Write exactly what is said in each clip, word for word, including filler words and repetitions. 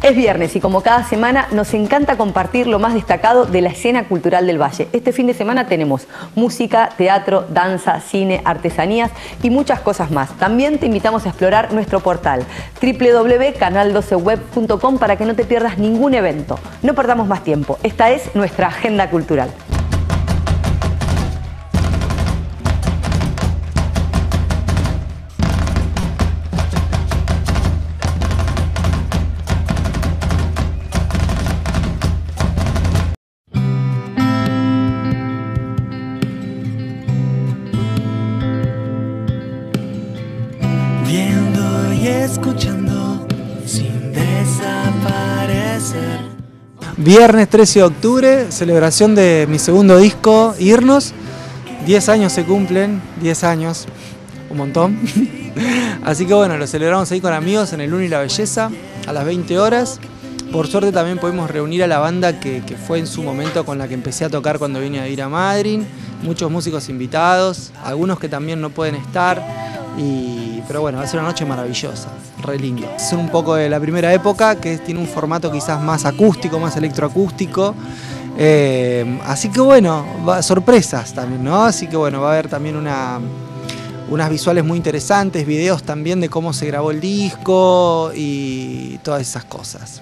Es viernes y como cada semana nos encanta compartir lo más destacado de la escena cultural del Valle. Este fin de semana tenemos música, teatro, danza, cine, artesanías y muchas cosas más. También te invitamos a explorar nuestro portal doble u doble u doble u punto canal doce web punto com para que no te pierdas ningún evento. No perdamos más tiempo. Esta es nuestra agenda cultural. Viendo y escuchando sin desaparecer. Viernes trece de octubre, celebración de mi segundo disco, Irnos. diez años se cumplen, diez años, un montón. Así que bueno, lo celebramos ahí con amigos en el Luna y la Belleza a las veinte horas. Por suerte también pudimos reunir a la banda que, que fue en su momento con la que empecé a tocar cuando vine a ir a Madrid. Muchos músicos invitados, algunos que también no pueden estar. Y, pero bueno, va a ser una noche maravillosa, re lindo. Es un poco de la primera época, que tiene un formato quizás más acústico, más electroacústico. Eh, así que bueno, va, sorpresas también, ¿no? Así que bueno, va a haber también una, unas visuales muy interesantes, videos también de cómo se grabó el disco y todas esas cosas.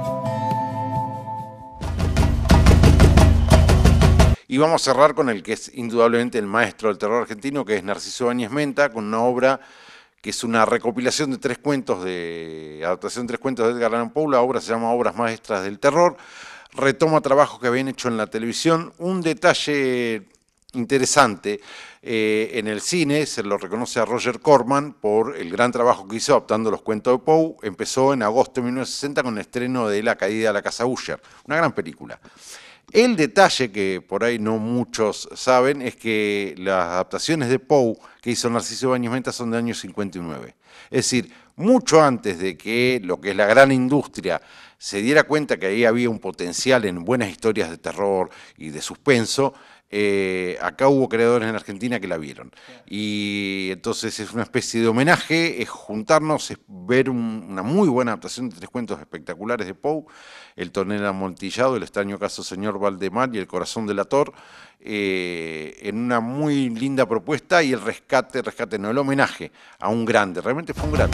Y vamos a cerrar con el que es indudablemente el maestro del terror argentino, que es Narciso Ibáñez Menta, con una obra que es una recopilación de tres cuentos, de adaptación de tres cuentos de Edgar Allan Poe. La obra se llama Obras Maestras del Terror. Retoma trabajos que habían hecho en la televisión. Un detalle interesante eh, en el cine, se lo reconoce a Roger Corman por el gran trabajo que hizo adaptando los cuentos de Poe. Empezó en agosto de mil novecientos sesenta con el estreno de La caída de la casa Usher, una gran película. El detalle que por ahí no muchos saben es que las adaptaciones de Poe que hizo Narciso Ibáñez Menta son del año cincuenta y nueve. Es decir, mucho antes de que lo que es la gran industria se diera cuenta que ahí había un potencial en buenas historias de terror y de suspenso, eh, acá hubo creadores en Argentina que la vieron. Y entonces es una especie de homenaje, es juntarnos, es ver un, una muy buena adaptación de tres cuentos espectaculares de Poe, El tonel amontillado, El extraño caso señor Valdemar y El corazón delator, eh, en una muy linda propuesta, y el rescate, rescate no, el homenaje a un grande, realmente fue un grande.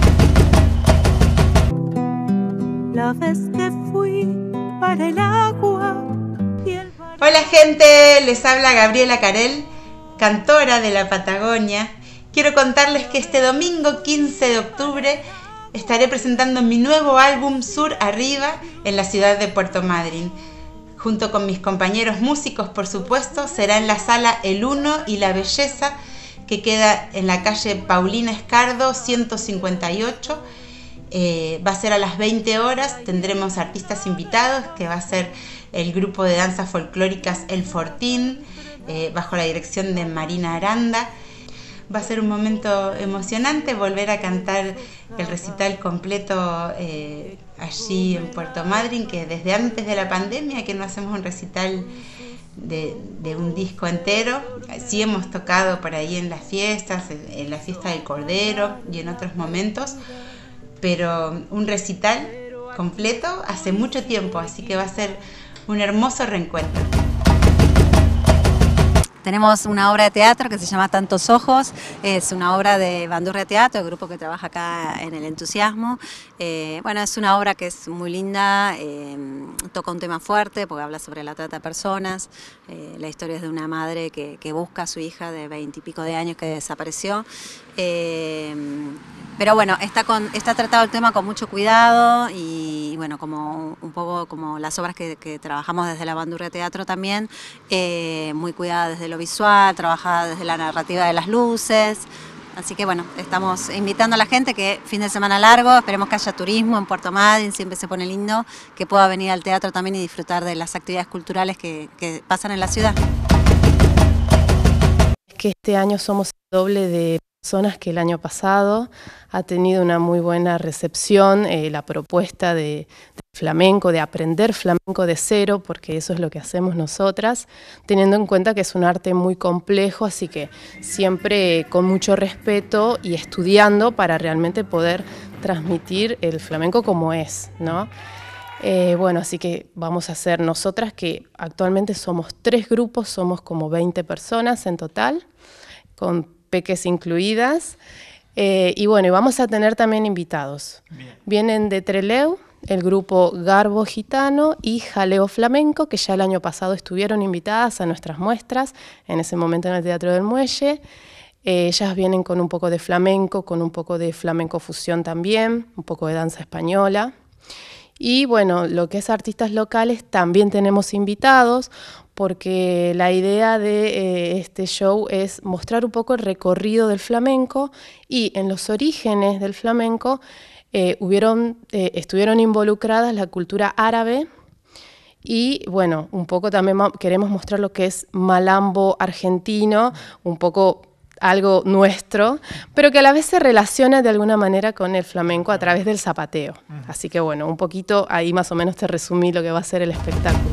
La vez que fui para el agua y el... Hola gente, les habla Gabriela Carel, cantora de la Patagonia. Quiero contarles que este domingo quince de octubre estaré presentando mi nuevo álbum Sur Arriba en la ciudad de Puerto Madryn. Junto con mis compañeros músicos, por supuesto, será en la sala El Uno y la Belleza, que queda en la calle Paulina Escardo ciento cincuenta y ocho. Eh, va a ser a las veinte horas, tendremos artistas invitados, que va a ser el grupo de danzas folclóricas El Fortín, eh, bajo la dirección de Marina Aranda. Va a ser un momento emocionante volver a cantar el recital completo eh, allí en Puerto Madryn, que desde antes de la pandemia que no hacemos un recital de, de un disco entero. Sí hemos tocado por ahí en las fiestas, en, en la fiesta del Cordero y en otros momentos, pero un recital completo hace mucho tiempo, así que va a ser un hermoso reencuentro. Tenemos una obra de teatro que se llama Tantos Ojos, es una obra de Bandurria Teatro, el grupo que trabaja acá en El Entusiasmo. Eh, bueno, es una obra que es muy linda, eh, toca un tema fuerte porque habla sobre la trata de personas. Eh, la historia es de una madre que, que busca a su hija de veintipico de años que desapareció. Eh, pero bueno, está, con, está tratado el tema con mucho cuidado y bueno, como un poco como las obras que, que trabajamos desde la Bandurria Teatro también, eh, muy cuidada desde lo visual, trabajada desde la narrativa de las luces. Así que bueno, estamos invitando a la gente que fin de semana largo, esperemos que haya turismo en Puerto Madryn, siempre se pone lindo, que pueda venir al teatro también y disfrutar de las actividades culturales que, que pasan en la ciudad. Que este año somos el doble de personas que el año pasado ha tenido una muy buena recepción eh, la propuesta de, de flamenco, de aprender flamenco de cero, porque eso es lo que hacemos nosotras, teniendo en cuenta que es un arte muy complejo, así que siempre con mucho respeto y estudiando para realmente poder transmitir el flamenco como es, ¿no? Eh, bueno, así que vamos a hacer nosotras, que actualmente somos tres grupos, somos como veinte personas en total, con peques incluidas, eh, y bueno, y vamos a tener también invitados. Bien. Vienen de Trelew, el grupo Garbo Gitano y Jaleo Flamenco, que ya el año pasado estuvieron invitadas a nuestras muestras, en ese momento en el Teatro del Muelle. Eh, ellas vienen con un poco de flamenco, con un poco de flamenco fusión también, un poco de danza española. Y bueno, lo que es artistas locales también tenemos invitados, porque la idea de eh, este show es mostrar un poco el recorrido del flamenco, y en los orígenes del flamenco eh, hubieron, eh, estuvieron involucradas la cultura árabe, y bueno, un poco también queremos mostrar lo que es malambo argentino, un poco algo nuestro, pero que a la vez se relaciona de alguna manera con el flamenco a través del zapateo. Así que bueno, un poquito ahí más o menos te resumí lo que va a ser el espectáculo.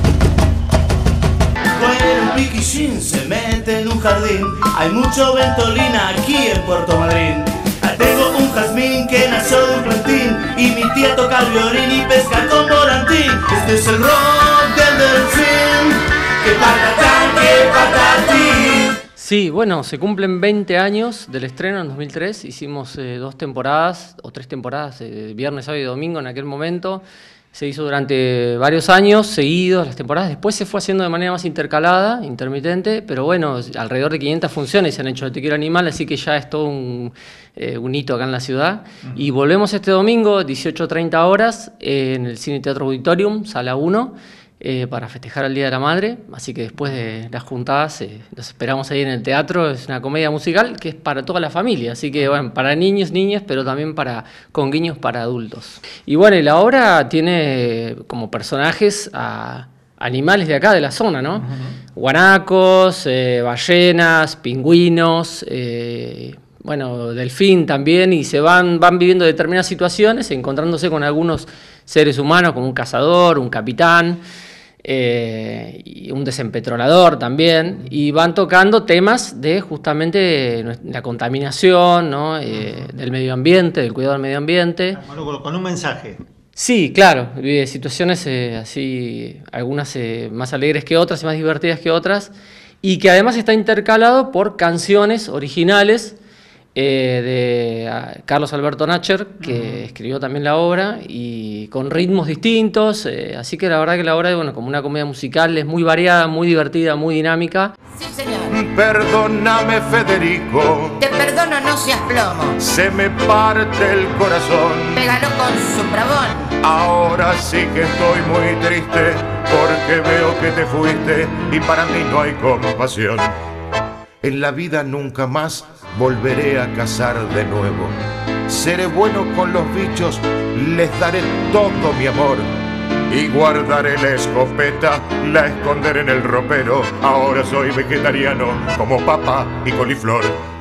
Bueno, un piquillín se mete en un jardín, hay mucho ventolina aquí en Puerto Madryn. Tengo un jazmín que nació de un plantín, y mi tía toca el violín y pesca con volantín. Este es el rock del delfín, que patatán, que patatín. Sí, bueno, se cumplen veinte años del estreno en dos mil tres, hicimos eh, dos temporadas, o tres temporadas, eh, viernes, sábado y domingo en aquel momento. Se hizo durante varios años, seguidos las temporadas, después se fue haciendo de manera más intercalada, intermitente, pero bueno, alrededor de quinientas funciones se han hecho de Te Quiero Animal, así que ya es todo un, eh, un hito acá en la ciudad. Uh-huh. Y volvemos este domingo, dieciocho treinta horas, eh, en el Cine Teatro Auditorium, Sala uno, Eh, para festejar el Día de la Madre, así que después de las juntadas eh, los esperamos ahí en el teatro. Es una comedia musical que es para toda la familia, así que bueno, para niños, niñas, pero también para, con guiños para adultos. Y bueno, y la obra tiene como personajes a animales de acá, de la zona, ¿no? Uh-huh. Guanacos, eh, ballenas, pingüinos, eh, bueno, delfín también, y se van, van viviendo determinadas situaciones, encontrándose con algunos seres humanos, como un cazador, un capitán, Eh, y un desempetrolador también, y van tocando temas de justamente la contaminación, ¿no? eh, del medio ambiente, del cuidado del medio ambiente. Bueno, con un mensaje. Sí, claro, eh, situaciones eh, así, algunas eh, más alegres que otras y más divertidas que otras, y que además está intercalado por canciones originales Eh, de uh, Carlos Alberto Nacher, que uh-huh. escribió también la obra, y con ritmos distintos, eh, así que la verdad que la obra, bueno, como una comedia musical, es muy variada, muy divertida, muy dinámica. Sí, señor. Perdóname, Federico. Te perdono, no seas plomo. Se me parte el corazón. Pégalo con su bravón. Ahora sí que estoy muy triste, porque veo que te fuiste y para mí no hay compasión. En la vida nunca más volveré a cazar de nuevo. Seré bueno con los bichos, les daré todo mi amor. Y guardaré la escopeta, la esconderé en el ropero. Ahora soy vegetariano como papa y coliflor.